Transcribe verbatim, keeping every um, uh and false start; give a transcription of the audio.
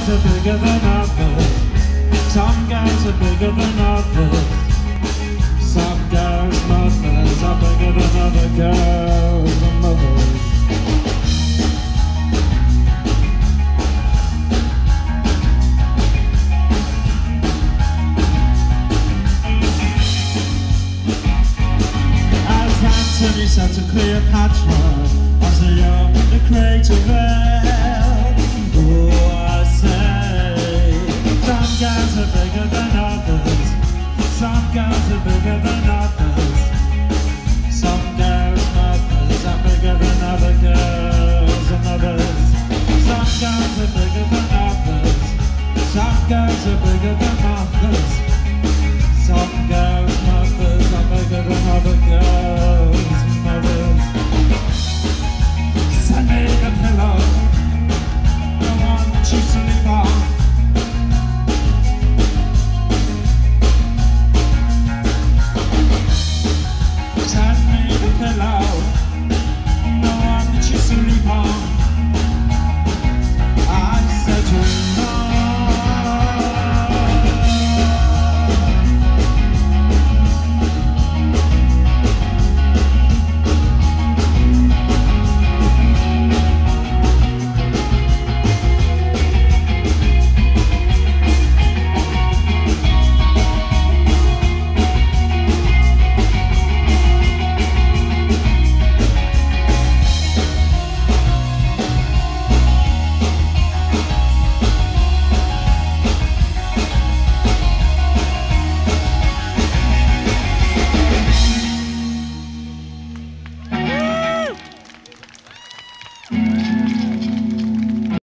girls are bigger than others. Some girls are bigger than others. Some girls' mothers are bigger than other girls' and mothers. As Antony said to Cleopatra, as they opened the crater well, oh, I say, some girls are bigger than others. Some girls are bigger than others. Some girls' mothers are bigger than other girls and others. Some girls are bigger than others. Some girls are bigger than others.